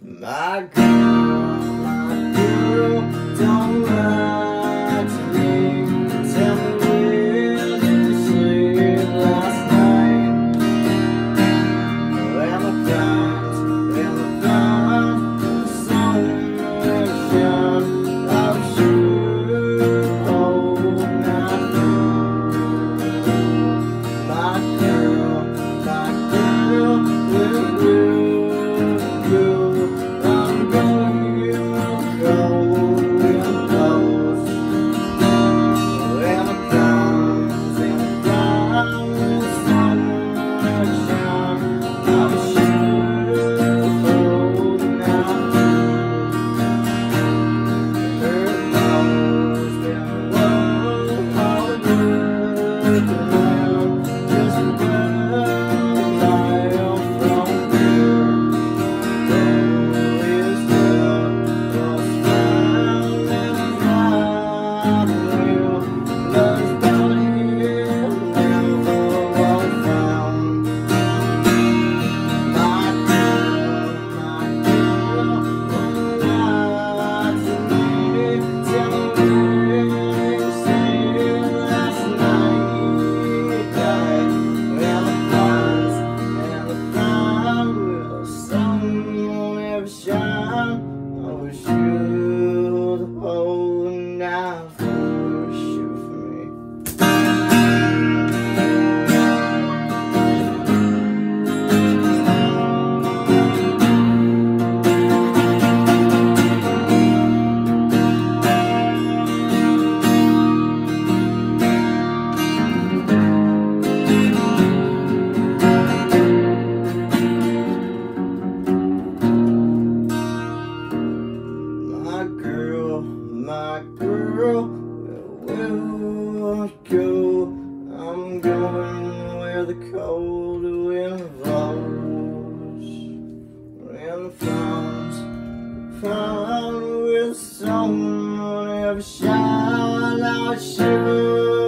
My girl, don't lie to me. Tell me where did you sleep last night? Am I blind? Am I blind? Somewhere down, I'm sure. Oh, my girl, will you? I wish you'd hold out for you for me. My girl, where will I go? I'm going where the cold wind blows, and the found where the sun will never shine. I shiver.